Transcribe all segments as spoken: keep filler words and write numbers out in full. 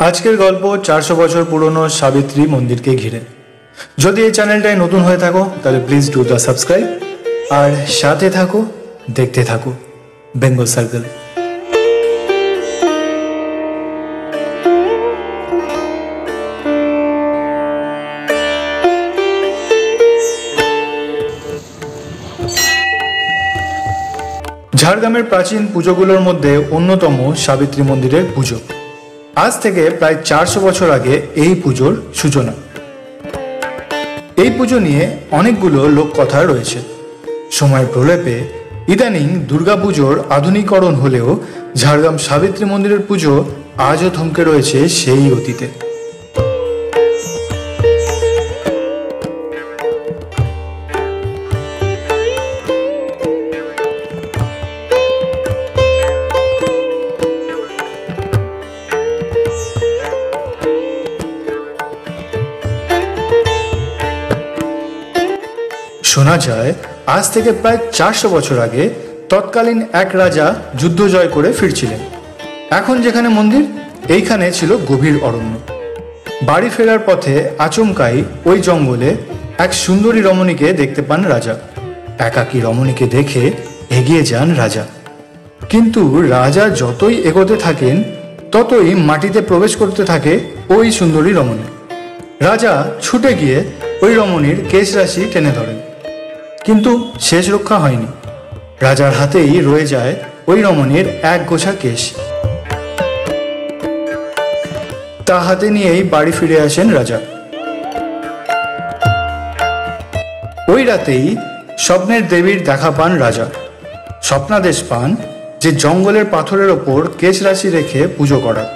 আজকের গল্প চারশো বছর পুরনো সাবিত্রী মন্দিরকে ঘিরে। যদি এই চ্যানেলটায় নতুন হয়ে থাকো তাহলে প্লিজ ডু দ্য সাবস্ক্রাইব আর সাথে থাকো, দেখতে থাকো বেঙ্গল সার্কেল। ঝাড়গ্রামের প্রাচীন পুজোগুলোর মধ্যে অন্যতম সাবিত্রী মন্দিরের পুজো। আজ থেকে প্রায় চারশো বছর আগে এই পুজোর সূচনা। এই পুজো নিয়ে অনেকগুলো লোককথা রয়েছে। সময়ের প্রলেপে ইদানিং দুর্গাপুজোর আধুনিকরণ হলেও ঝাড়গ্রাম সাবিত্রী মন্দিরের পুজো আজও থমকে রয়েছে সেই অতীতে। শোনা যায় আজ থেকে প্রায় চারশো বছর আগে তৎকালীন এক রাজা যুদ্ধ জয় করে ফিরছিলেন। এখন যেখানে মন্দির, এইখানে ছিল গভীর অরণ্য। বাড়ি ফেরার পথে আচমকাই ওই জঙ্গলে এক সুন্দরী রমণীকে দেখতে পান রাজা। একাকী রমণীকে দেখে এগিয়ে যান রাজা, কিন্তু রাজা যতই এগোতে থাকেন ততই মাটিতে প্রবেশ করতে থাকে ওই সুন্দরী রমণী। রাজা ছুটে গিয়ে ওই রমণীর কেশ রাশি টেনে ধরেন, কিন্তু শেষ রক্ষা হয়নি। রাজার হাতেই রয়ে যায় ওই রমণীর এক গোছা কেশ। তা হাতে নিয়েই বাড়ি ফিরে আসেন রাজা। ওই রাতেই স্বপ্নের দেবীর দেখা পান রাজা। স্বপ্নাদেশ পান যে জঙ্গলের পাথরের ওপর কেশ রাশি রেখে পুজো করা।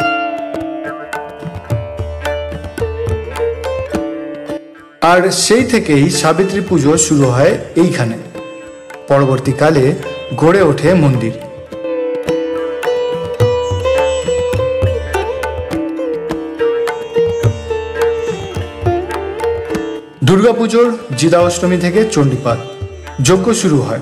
আর সেই থেকেই সাবিত্রী পুজো শুরু হয় এইখানে। পরবর্তীকালে গড়ে ওঠে মন্দির। দুর্গাপুজোর জিদা অষ্টমী থেকে চণ্ডীপাঠ যজ্ঞ শুরু হয়।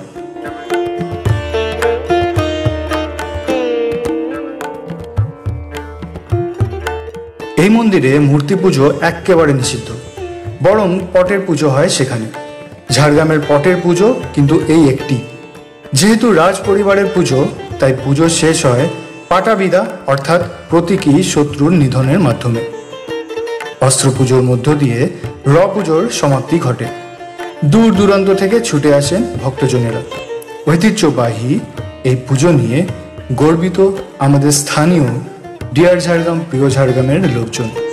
এই মন্দিরে মূর্তি পুজো একেবারে নিষিদ্ধ, বরং পটের পুজো হয় সেখানে। ঝাড়গ্রামের পটের পুজো কিন্তু এই একটি। যেহেতু রাজ পরিবারের পুজো, তাই পুজো শেষ হয় পাটাবিদা অর্থাৎ প্রতীকী শত্রুর নিধনের মাধ্যমে। অস্ত্র পুজোর মধ্য দিয়ে র পুজোর সমাপ্তি ঘটে। দূর দূরান্ত থেকে ছুটে আসেন ভক্তজনেরা। ঐতিহ্যবাহী এই পুজো নিয়ে গর্বিত আমাদের স্থানীয় ডিয়ার ঝাড়গ্রাম, প্রিয় ঝাড়গ্রামের লোকজন।